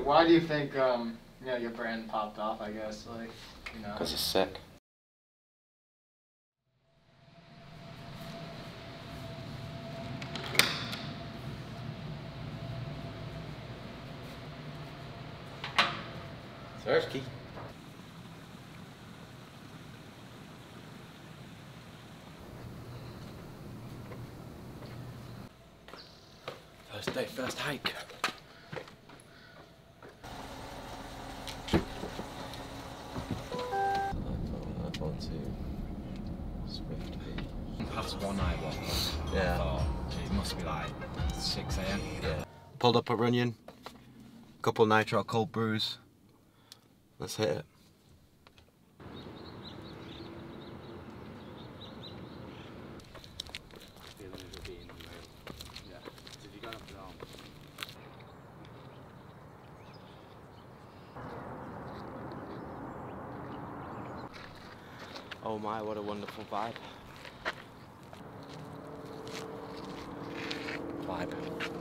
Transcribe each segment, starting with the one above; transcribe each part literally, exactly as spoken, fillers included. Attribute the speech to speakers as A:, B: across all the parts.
A: why do you think um, you know, your brand popped off? I guess like you know.
B: Because it's sick. Thirsty. First day, first hike. iPhone two. Swift.
C: Past one I walked.
B: Yeah.
C: I thought, it must be like six A M.
B: Yeah. Pulled up a Runyon. Couple nitro cold brews. Let's hit it. Oh my, what a wonderful vibe. Vibe.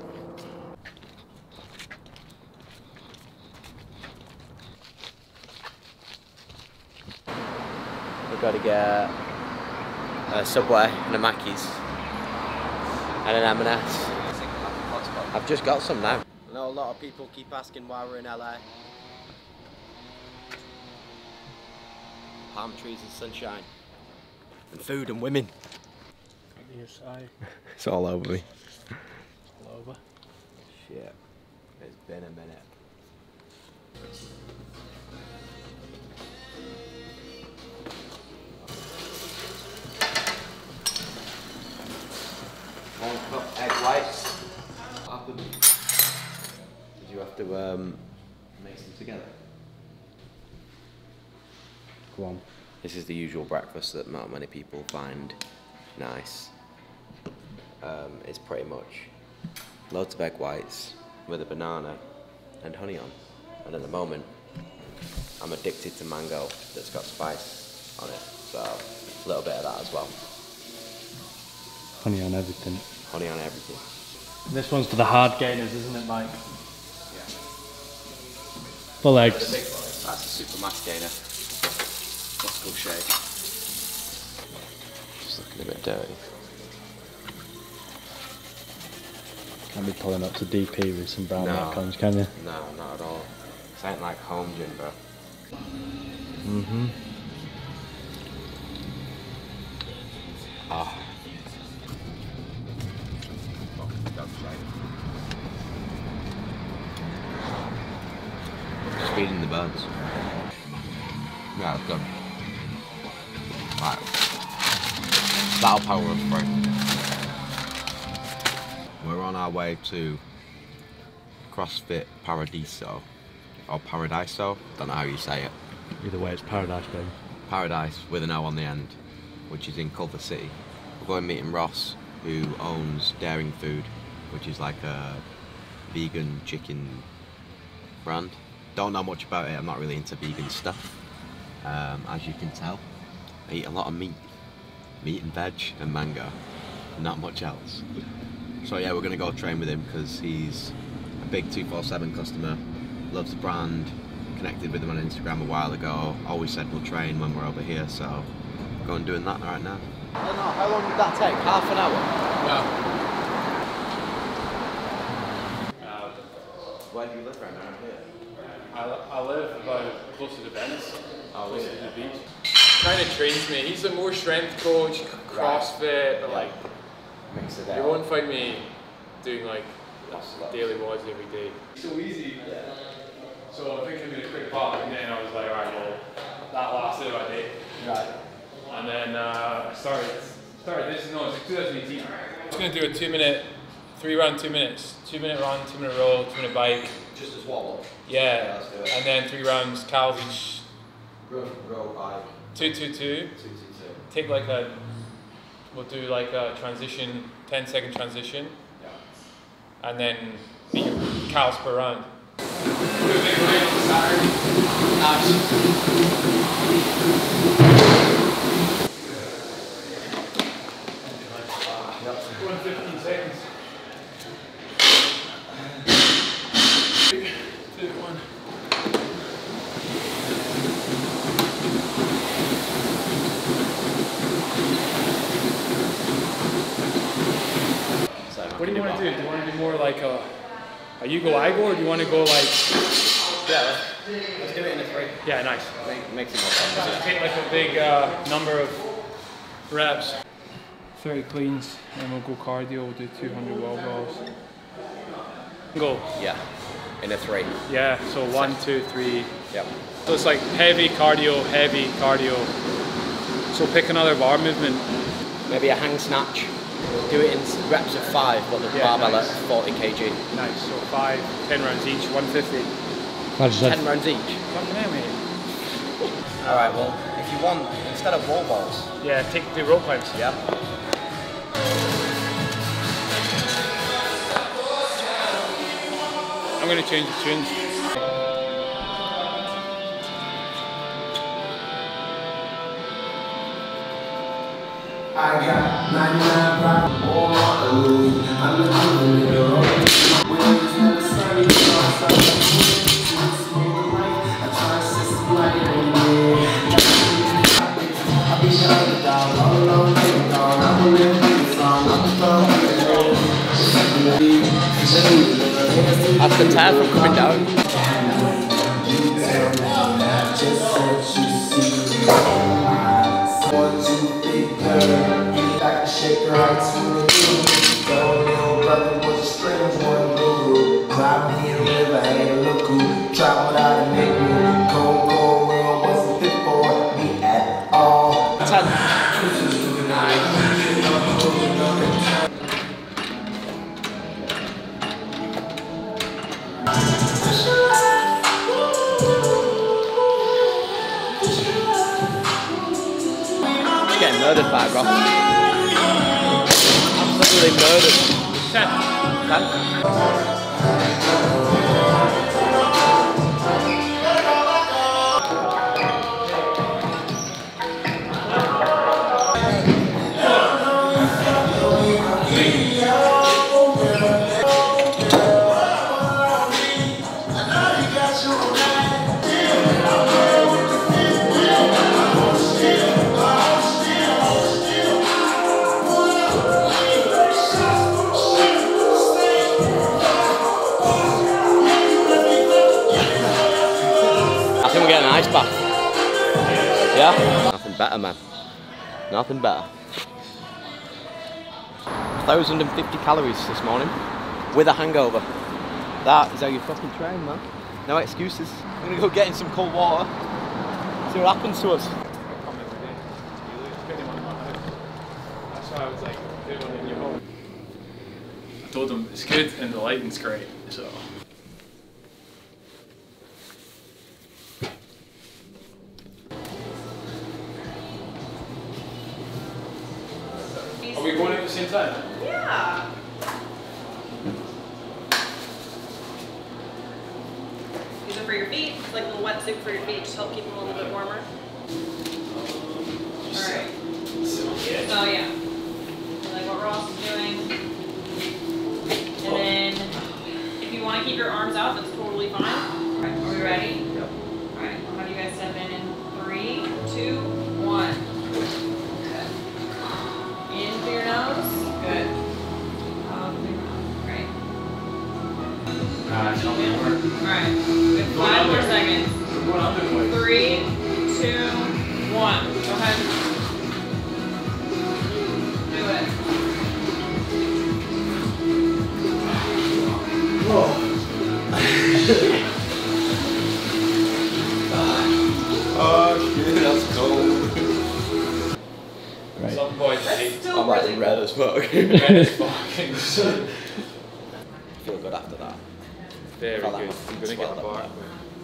B: We've got to get a Subway and a Mackey's and an M and S. I've just got some now. I know a lot of people keep asking why we're in L A. Palm trees and sunshine. And food and women. It's all over me.
D: All over.
B: Shit. It's been a minute. One cup egg whites. What happened? Did you have to um, mix them together?
D: Go on.
B: This is the usual breakfast that not many people find nice. Um, it's pretty much loads of egg whites with a banana and honey on. And at the moment, I'm addicted to mango that's got spice on it. So a little bit of that as well.
D: Honey on everything.
B: Honey on everything.
D: This one's for the hard gainers, isn't it, Mike?
B: Yeah.
D: Full eggs.
B: That's a super mass gainer. Muscle shake. Just looking a bit dirty.
D: Can't be pulling up to D P with some brown
B: No.
D: icons, can you?
B: No, not at all. This ain't like home gym, bro.
D: Mm-hmm.
B: Ah. Just feeding the birds. Yeah, it's good. Right. That'll power us through. We're on our way to CrossFit Paradiso. Or Paradiso, don't know how you say it.
D: Either way, it's paradise, baby.
B: Paradise with an O on the end, which is in Culver City. We're going meeting Ross, who owns Daring Food, which is like a vegan chicken brand. Don't know much about it, I'm not really into vegan stuff. Um, as you can tell, I eat a lot of meat. Meat and veg and mango, not much else. So yeah, we're gonna go train with him because he's a big two forty-seven customer, loves the brand, connected with him on Instagram a while ago, always said we'll train when we're over here, so going doing that right now. I don't know, how long did that take? Half an hour?
C: Yeah. Uh,
B: Where do you live right now? Here?
C: I, I live about close to the Venice,
B: Oh,
C: close
B: really?
C: to the beach. Kind of trains me. He's a more strength coach, CrossFit,
B: Yeah.
C: like
B: Mix it
C: you
B: out.
C: won't find me doing like
B: Muscle ups.
C: daily wads every day. So easy. So I think I made a quick pop, and then I was like, alright, well, that lasted about a day.
B: Right.
C: And then uh, I started, started this, no, it's like twenty eighteen. I'm just going to do a two minute, three round, two minutes. Two minute run, two minute roll, two minute bike.
B: Just as wobble.
C: Yeah,
B: Yeah, let's do it.
C: and then three rounds, calories each.
B: Row, row, bike.
C: Two, two, two.
B: Two, two, two.
C: Take like a, we'll do like a transition, ten second transition.
B: Yeah.
C: And then beat your calories per round. One fifteen seconds. Three, two, one. you go, I go, or do you want to go like?
B: Yeah, let's, let's do it in a three.
C: Yeah, nice.
B: Make, makes it more fun, doesn't it?
C: Take like a big uh, number of reps. thirty cleans, and we'll go cardio. We'll do two hundred wall balls. Go.
B: Yeah, in a three.
C: Yeah. So one, two, three.
B: Yep.
C: So it's like heavy cardio, heavy cardio. So pick another bar movement.
B: Maybe a hang snatch. Do it in reps of five, but the
C: Yeah,
B: barbell
C: nice.
B: at forty kilograms.
C: Nice. So five, ten rounds each, one fifty.
D: I just
B: ten
D: had,
B: rounds each.
C: Fucking hell, mate.
B: Alright, well, if you want, instead of wall balls.
C: Yeah, take the rope climbs.
B: Yeah.
C: I'm gonna change the tunes.
E: I got ninety-nine problems on my own. I'm the king of the road. When it's never sunny, it's all sunny. I try to set some light on me. I'll be the underdog, all alone, take dog. I'm a little bit song, I'm a thug.
B: That's the tab from coming down.
E: Just what you see. One, two, three, girl. Like a shaker right to the moon. Your little brother was a strange one, guru. Drop me in the river, had a look cool. Drop without a nigga. Cold, cold world wasn't fit for me at all.
B: Getting murdered by Ross. Absolutely murdered.
C: Ten.
B: Ten. I think we're getting an ice bath. Yeah? Nothing better, man. Nothing better. one thousand fifty calories this morning with a hangover. That is how you fucking train, man. No excuses. I'm gonna go get in some cold water. See what happens to us.
C: That's why I was like, do one in your home. I told him it's good and the lighting's great, so. Are we going at the same time?
F: Yeah. These are for your feet. It's like a little wetsuit for your feet, just help keep them a little bit warmer. Alright. So yeah. Like what Ross is doing. And then if you want to keep your arms out, that's totally fine. Alright, are we ready? Yep. Alright, I'll have you guys step in in three, two, one. Good. In through your nose. Good. Out through your mouth. Great.
C: Alright, tell me it worked.
F: Alright, we have five more seconds.
C: We're going under the way.
F: Three, two, one. Go ahead. Do it.
B: Oh shit, that's cold.
D: right.
C: Some boys
F: That's
C: hate
F: still
B: I'm like
F: really
B: red as fuck.
C: red as fucking.
B: Feel good after that.
C: Very
B: Felt like
C: good.
B: my feet
C: I'm gonna get
B: swelled
C: the
B: up
C: bar.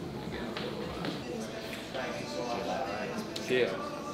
C: See ya.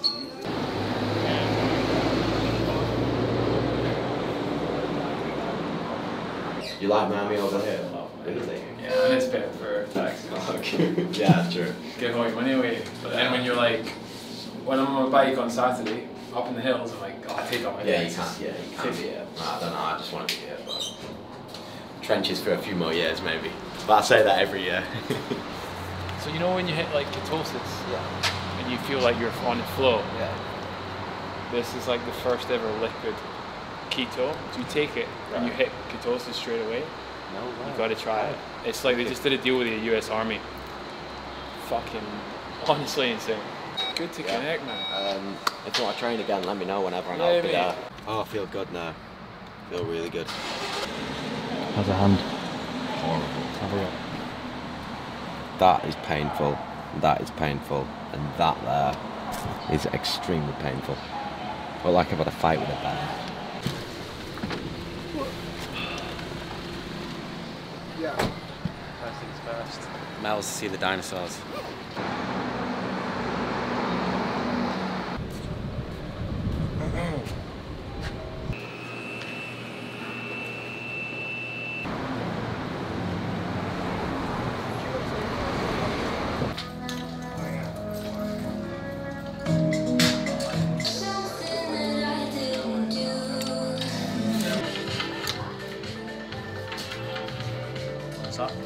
B: You like Miami over here? Really?
C: Yeah, and it's better for taxi.
B: Okay. Yeah, true.
C: Give all your money away. But then when you're like, when I'm on a bike on Saturday, up in the hills, I'm like, oh, I take off my
B: Yeah, you
C: taxes.
B: can't. Yeah, you can't be here. I don't know. I just want to be here, but trenches for a few more years, maybe. But I say that every year.
C: So you know when you hit like ketosis
B: Yeah.
C: and you feel like you're on the flow?
B: Yeah.
C: This is like the first ever liquid keto. So you take it and you hit ketosis straight away.
B: No way.
C: You gotta try it. It's like they just did a deal with the U S Army. Fucking honestly insane. Good to
B: Yeah.
C: connect, man.
B: Um, if you want to train again, let me know whenever and
C: Yeah,
B: I'll be
C: mate.
B: there. Oh, I feel good now. I feel really good.
D: How's a hand?
B: Horrible.
D: Have a look.
B: That is painful. That is painful. And that there is extremely painful. But like I've had a fight with a bear.
E: Yeah.
G: First things first. Mel's to see the dinosaurs.
D: What's that?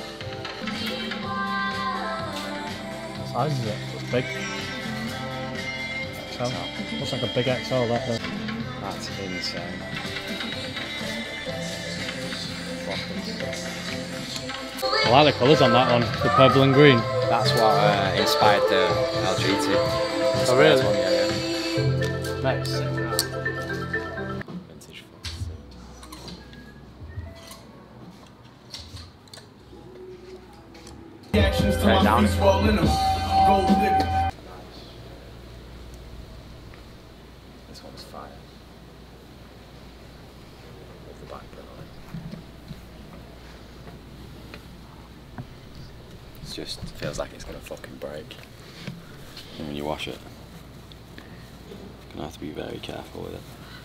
D: What size is it? It's big. X L. Looks like a big X L that though.
G: That's insane.
D: I like the colours on that one, the purple and green.
G: That's what uh, inspired the L G T.
D: Oh really?
G: One, yeah, yeah.
D: Nice.
G: Vintage Fox.
E: Reactions to
G: Right
E: my
G: down.
E: feet swollen them. Gold digger.
G: This one's fire. With the back print on it. It just feels like it's gonna fucking break.
B: And when you wash it, you're gonna have to be very careful with it.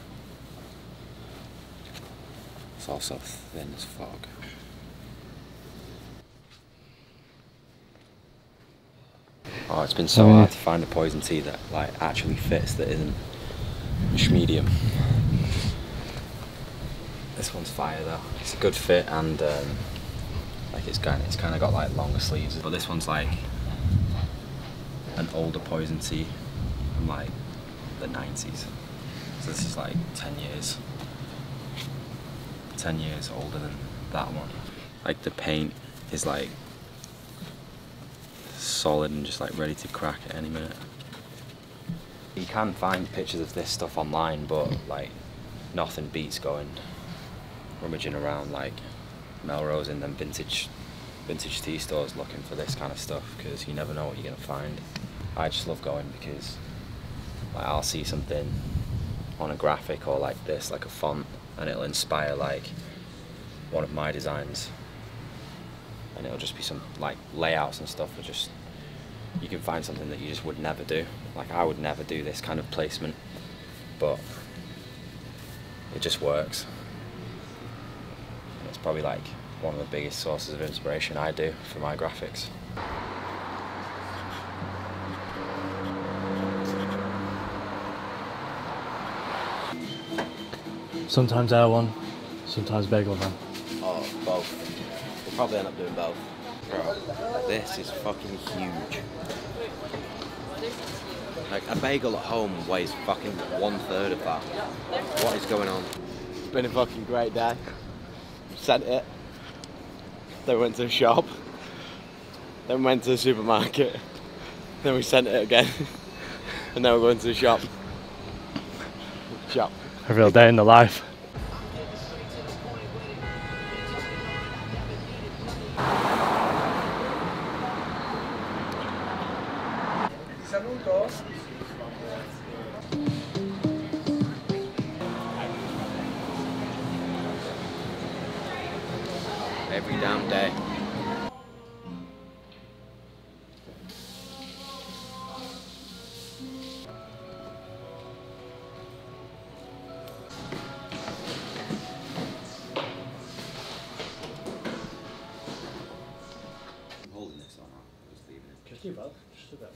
G: It's also thin as fuck. Oh, it's been so
D: Oh, yeah.
G: hard to find a poison tea that like actually fits that isn't medium. This one's fire though. It's a good fit and um, like it's kind of it's kind of got like longer sleeves. But this one's like an older poison tea from like the nineties. So this is like ten years. ten years older than that one. Like the paint is like solid and just like ready to crack at any minute. You can find pictures of this stuff online, but like nothing beats going rummaging around like Melrose in them vintage vintage tea stores looking for this kind of stuff, because you never know what you're gonna find. I just love going because like I'll see something on a graphic or like this, like a font, and it'll inspire like one of my designs, and it'll just be some like layouts and stuff that just you can find something that you just would never do. Like I would never do this kind of placement, but it just works. And it's probably like one of the biggest sources of inspiration I do for my graphics.
D: Sometimes air one, sometimes bagel one.
B: Oh, both. We'll probably end up doing both. Bro, this is fucking huge. Like, a bagel at home weighs fucking one third of that. What is going on? It's been a fucking great day. Sent it. Then we went to the shop. Then we went to the supermarket. Then we sent it again. And now we're going to the shop. Shop.
D: A real day in the life.
B: Every damn day. I'm holding this or not? I'm just leaving it.
D: Just do both. Just do that.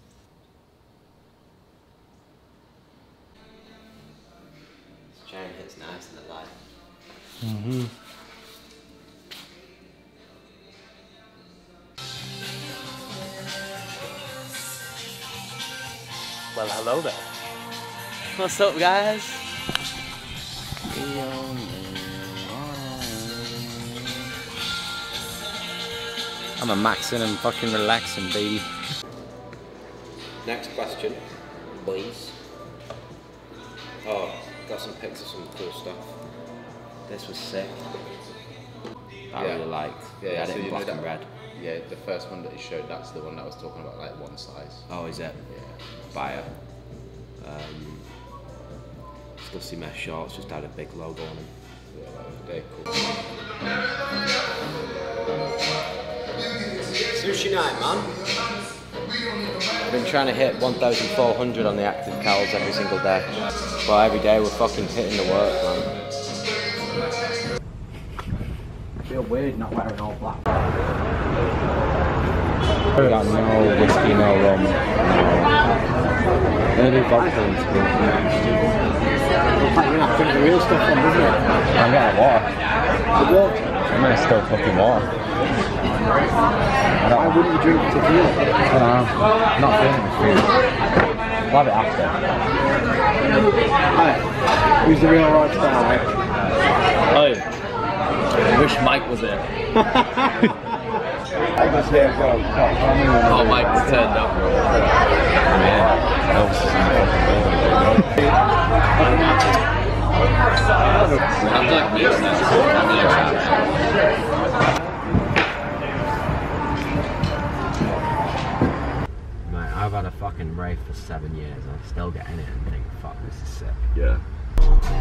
B: This chain hits nice in the light.
D: Mm-hmm. Well, hello there.
G: What's up, guys? I'm a maxing and fucking relaxing, baby.
B: Next question, boys. Oh, got some pics of some cool stuff. This was sick. I
H: Yeah.
B: really liked.
H: Yeah,
B: They had
H: so
B: it in
H: you
B: black
H: know
B: and
H: that-
B: red.
H: Yeah, the first one that he showed, that's the one that I was talking about, like one size.
B: Oh, is it?
H: Yeah.
B: Fire. Um, Stussy mesh shorts just had a big logo on them.
H: Yeah, that was very cool.
B: Sushi night, man. I've been trying to hit one thousand four hundred on the active cows every single day. But every day we're fucking hitting the work, man.
D: I feel weird not wearing all black. We got no whiskey, no rum, no. Gonna do vodka and stuff. You're gonna have to drink the real stuff on, isn't it? I'm getting water. The water? I'm gonna still fucking water. Why wouldn't you drink tequila? I don't know. Not feeling it. We'll have it after. Hi. Who's the real rock star? Oh. I wish Mike was there. I was here, bro.
C: Oh, Mike was turned up. I'm like mixed
B: Mate, I've had a fucking rave for seven years and I still get in it and think, fuck, this is sick.
D: Yeah.